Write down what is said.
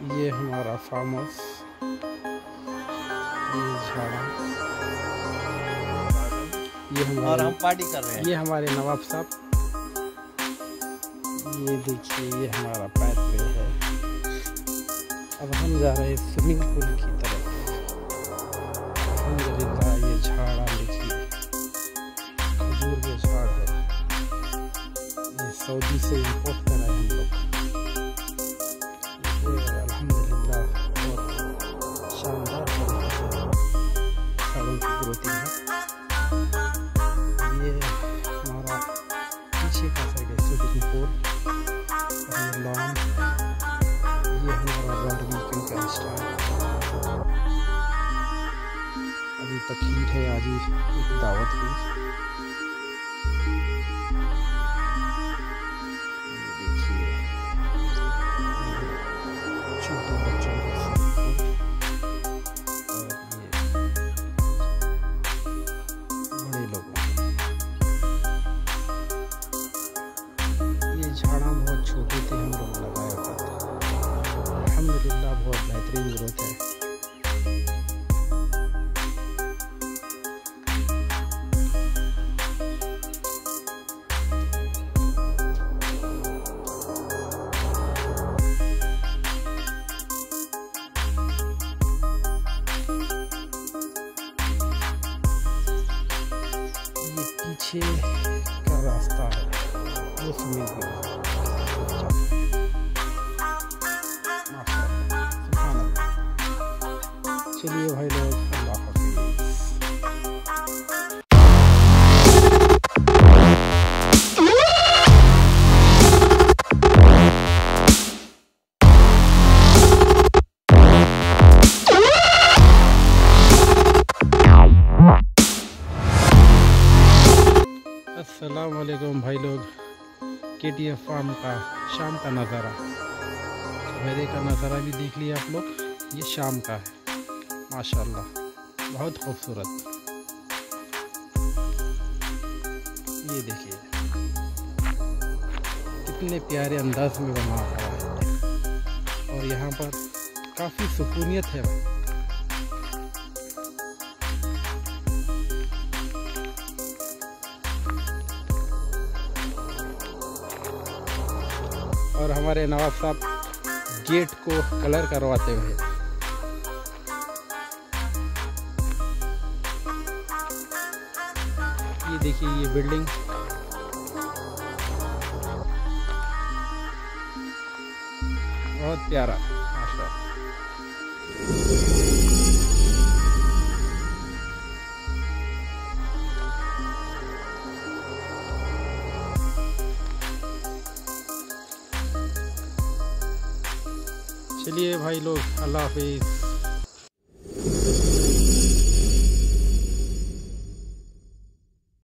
ये हमारा farm house, ये झाड़ा, ये हमारे, और हम पार्टी कर रहे हैं। ये हमारे नवाब साहब। ये देखिए ये हमारा पैथवे है। अब हम जा रहे हैं स्विमिंग पूल की तरफ। अल्हम्दुलिल्लाह ये झाड़ा देखिए, खजूर के झाड़ है। ये सऊदी से इम्पोर्ट करा है हम लोग। अल्हम्दुलिल्लाह बहुत शानदार तरीके से झाड़ों की ग्रोथिंग है। ये हमारा पीछे का साइड है स्विमिंग पूल और लॉन। ये हमारा बारबेक्यू का स्टाइल। अभी तक हीट है, आज ही एक दावत हुई। ये देखिए छोटे बच्चों का स्विमिंग पूल और ये बड़े लोगों का। ये झाड़ा बहुत छोटे थे, हम लोग लगाया हुआ था। अल्हम्दुलिल्लाह बहुत बेहतरीन ग्रोथ है। ये पीछे का रास्ता है वो स्विमिंग पूल। चलिए भाई लोग, अल्लाह हाफिज़। अस्सलाम वालेकुम भाई लोग। KTF फार्म का शाम का नज़ारा, सवेरे का नज़ारा भी देख लिया आप लोग। ये शाम का है, माशाल्लाह बहुत खूबसूरत। ये देखिए कितने प्यारे अंदाज में बना हुआ है और यहाँ पर काफ़ी सुकूनियत है। और हमारे नवाब साहब गेट को कलर करवाते हुए। ये देखिए ये बिल्डिंग बहुत प्यारा माशाअल्लाह। चलिए भाई लोग, अल्लाह हाफिज़।